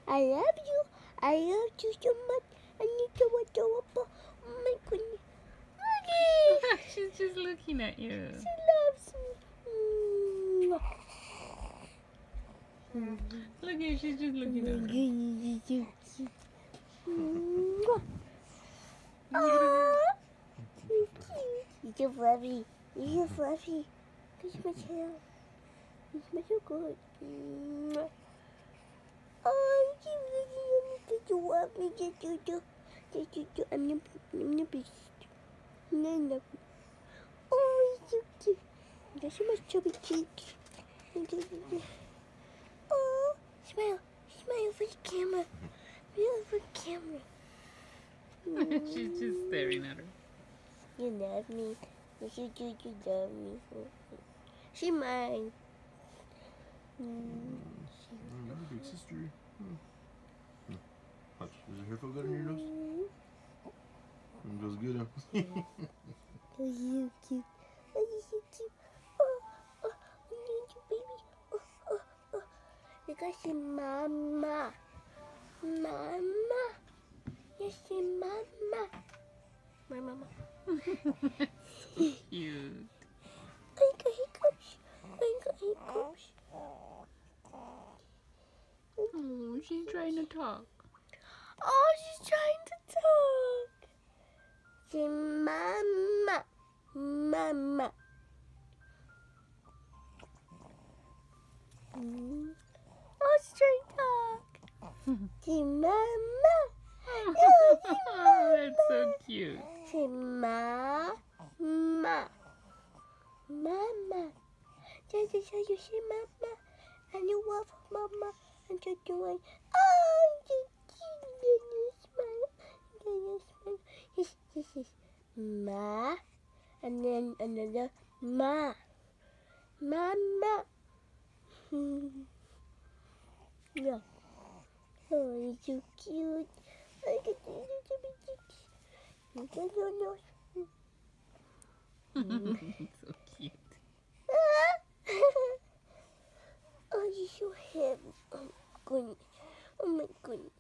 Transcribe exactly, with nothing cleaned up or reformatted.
I love you. I love you so much. I need to watch over. Oh my goodness. Okay. She's just looking at you. She loves me. Mm. Look at her, she's just looking at her. Oh, you're cute. You're so fluffy. You're so fluffy. Kiss my tail. You smell so good. Oh, you so love me. Just do do. Just do do. I'm the I'm the best. No, no. Oh, he's so cute. You got so much chubby cheeks. Oh, smile. Smile for the camera. Smile for the camera. She's just staring at her. You love me. Yes, you do. You love me. She mine. Mm. Oh, big sister. Hmm. Hmm. Watch. Does your hair feel good on your nose? It feels good, huh? Oh, you cute. Oh, you so cute. Oh, oh, I need you, baby. Oh, oh, oh. You gotta say mama. Mama. You say mama. My mama. Cute. I got hiccups. I got hiccups. Oh, she's trying to talk. Oh, she's trying to talk. Say mama. Mama. Mm. Oh, she's trying to talk. Say mama. Oh, say Oh, that's so cute. Say ma, ma, mama. Just to show you, say mama, and you love mama, and you're doing. Oh, you cute little smile, little smile. Yes, yes, yes. Ma, and then another ma, mama. Yeah. Oh, you're so cute. I can see you to be cute. You can do yours. So cute. Oh, you're so heavy. Oh, goodness. Oh, my goodness.